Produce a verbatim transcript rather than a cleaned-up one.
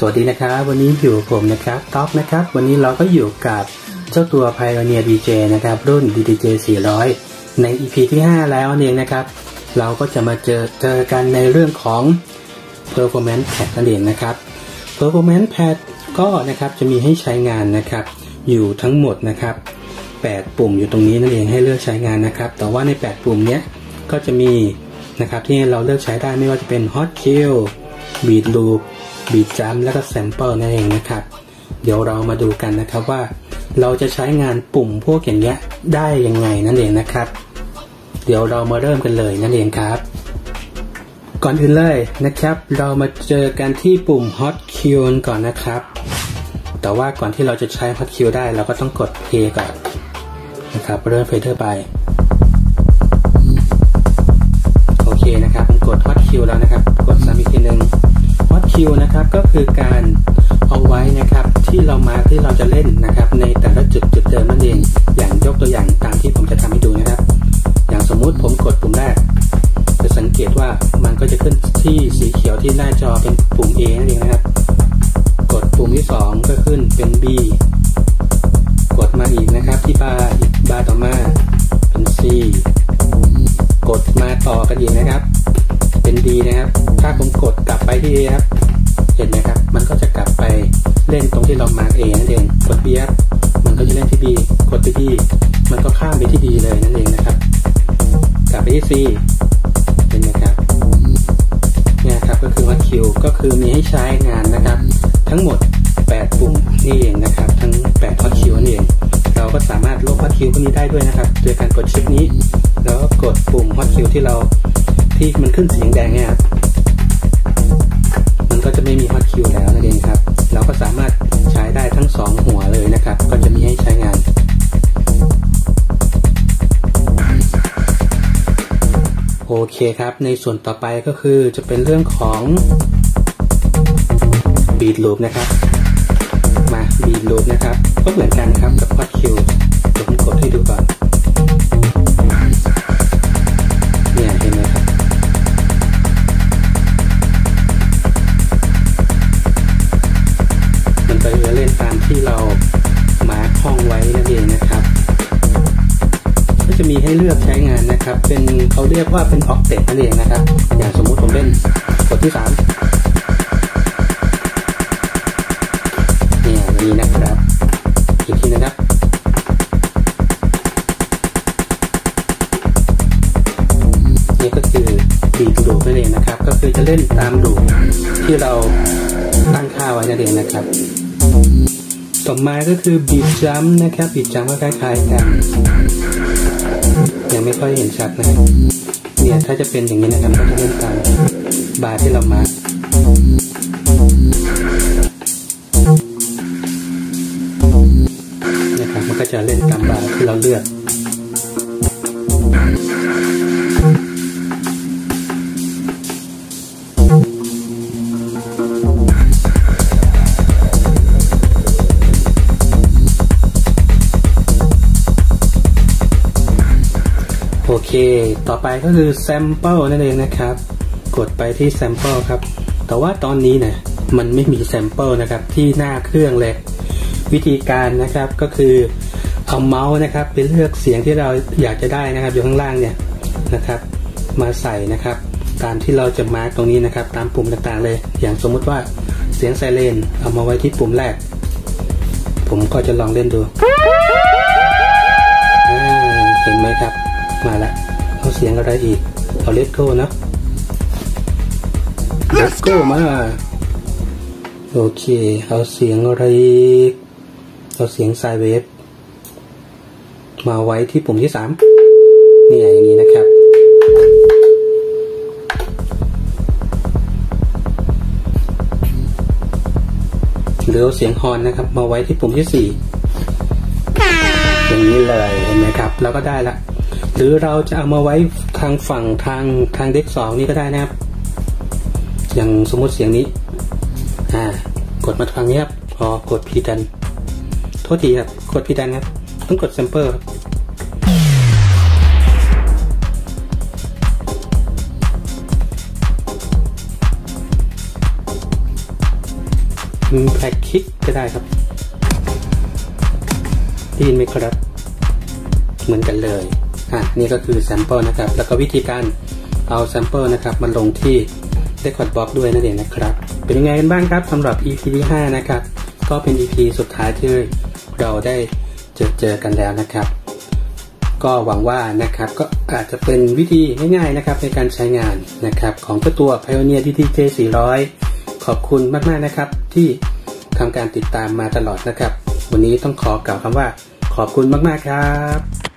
วัสดีนะครับวันนี้อยู่ผมนะครับท็อปนะครับวันนี้เราก็อยู่กับเจ้าตัว Pioneer ดี เจ นะครับรุ่น ดี ดี เจ สี่ร้อย ใน อี พี ที่ห้าแล้วเองนะครับเราก็จะมาเจอเจอกันในเรื่องของ Performance Pad นั่นเองนะครับ Performance Pad ก็นะครับจะมีให้ใช้งานนะครับอยู่ทั้งหมดนะครับแปดปุ่มอยู่ตรงนี้นั่นเองให้เลือกใช้งานนะครับแต่ว่าในแปดปุ่มเนี้ยก็จะมีนะครับที่เราเลือกใช้ได้ไม่ว่าจะเป็น Hot Kill Beat Loop Beat Jump แล้วก็ Sample นั่นเองนะครับเดี๋ยวเรามาดูกันนะครับว่าเราจะใช้งานปุ่มพวกอย่างเงี้ยได้ยังไงนั่นเองนะครับเดี๋ยวเรามาเริ่มกันเลยนั่นเองครับก่อนอื่นเลยนะครับเรามาเจอกันที่ปุ่ม Hot Kill ก่อนนะครับแต่ว่าก่อนที่เราจะใช้ Hot Kill ได้เราก็ต้องกด Play ก่อนนะครับเริ่ม Fader ไปโอเคนะครับผมกด Hot Kill แล้วนะครับกดซ้ำอีกทีนึง Hot Kill นะครับก็คือการเอาไว้นะครับที่เรามาที่เราจะเล่นนะครับในแต่ละจุดจุดเดิมนั่นเองอย่างยกตัวอย่างตามที่ผมจะทำให้ดูนะครับอย่างสมมุติผมกดปุ่มแรกจะสังเกตว่ามันก็จะขึ้นที่สีเขียวที่หน้าจอเป็นปุ่ม A นั่นเองนะครับกดปุ่มที่สองก็ขึ้นเป็น B กดมาอีกนะครับที่บาร์อีกบาร์ต่อมาเป็น C กดมาต่อกันอีกนะครับเป็น D นะครับถ้าผมกดกลับไปที่ A ครับเห็นไหมครับมันก็จะกลับไปเล่นตรงที่เรามาร์ก A นั่นเองกด B ครับมันก็จะเล่นที่ B กดไป B มันก็ข้ามไปที่ D เลยนั่นเองนะครับกลับไปที่ C เห็นไหมครับเนี่ยครับก็คือ Hot Kill ก็คือมีให้ใช้งานนะครับทั้งหมดแปดปุ่มนี่เองนะครับทั้งแปด Hot Kill นั่นเองเราก็สามารถลบ Hot Kill พวกนี้ได้ด้วยนะครับโดยการกดชิปนี้แล้วก็กดปุ่ม Hot Kill ที่เราที่มันขึ้นสีแดงเนี่ยครับมันก็จะไม่มี Hot Kill แล้วนั่นเองครับเราก็สามารถใช้ได้ทั้งสองหัวเลยนะครับก็จะมีให้ใช้งานโอเคครับในส่วนต่อไปก็คือจะเป็นเรื่องของ Beat Loop นะครับมา Beat Loop นะครับก็เหมือนกันครับกับ Hot Kill เดี๋ยวผมกดให้ดูก่อนเนี่ยเห็นไหมครับมันก็จะเล่นตามที่เรามาร์คห้องไว้นั่นเองนะครับก็จะมีให้เลือกใช้งานนะครับเป็นเขาเรียกว่าเป็น Octet นั่นเองนะครับอย่างสมมุติผมเล่นกดที่สามเนี่ยนี่นะครับอีกทีนะครับนี่ก็คือ Beat Loop นั่นเองนะครับก็คือจะเล่นตามลูปที่เราตั้งค่าไว้นั่นเองนะครับต่อมาก็คือ Beat Jump นะครับ Beat Jump ก็คล้ายๆกันยังไม่ค่อยเห็นชัดนะครับเนี่ยถ้าจะเป็นอย่างนี้นะครับก็จะเล่นตามบาร์ที่เรามานะครับมันก็จะเล่นตามบาร์ที่เราเลือกโอเคต่อไปก็คือ Sample นั่นเองนะครับกดไปที่ Sample ครับแต่ว่าตอนนี้เนี่ยมันไม่มี Sample นะครับที่หน้าเครื่องเลยวิธีการนะครับก็คือเอาเมาส์นะครับไปเลือกเสียงที่เราอยากจะได้นะครับอยู่ข้างล่างเนี่ยนะครับมาใส่นะครับตามที่เราจะมาร์กตรงนี้นะครับตามปุ่มต่างๆเลยอย่างสมมุติว่าเสียงไซเรนเอามาไว้ที่ปุ่มแรกผมก็จะลองเล่นดูเห็นไหมครับมาแล้วเอาเสียงอะไรอีกเอา Let's Go นะ Let's Go มาโอเคเอาเสียงอะไรอีกเอาเสียงไซเวฟมาไว้ที่ปุ่มที่สามนี่อย่างนี้นะครับหรือเอาเสียงฮอร์นนะครับมาไว้ที่ปุ่มที่สี่อย่างนี้เลยเห็นไหมครับแล้วก็ได้ละหรือเราจะเอามาไว้ทางฝั่งทางทางเด็กสองนี่ก็ได้นะครับอย่างสมมติเสียงนี้อ่ากดมาทางนี้ครับพอกดพีดันโทษทีครับกดพีดันครับต้องกดแซมเปิล Impact Kick ก็ได้ครับได้ยินไหมครับเหมือนกันเลยอ่ะนี่ก็คือแซมเปิลนะครับแล้วก็วิธีการเอาแซมเปิลนะครับมาลงที่ Record Box ด้วยนั่นเองนะครับเป็นยังไงกันบ้างครับสำหรับ อี พี ที่ห้านะครับก็เป็น อี พี สุดท้ายที่เราได้เจอเจอกันแล้วนะครับก็หวังว่านะครับก็อาจจะเป็นวิธีง่ายๆนะครับในการใช้งานนะครับของตัว Pioneer ดี ที เจ สี่ร้อย ขอบคุณมากๆนะครับที่ทำการติดตามมาตลอดนะครับวันนี้ต้องขอกล่าวคำว่าขอบคุณมากๆครับ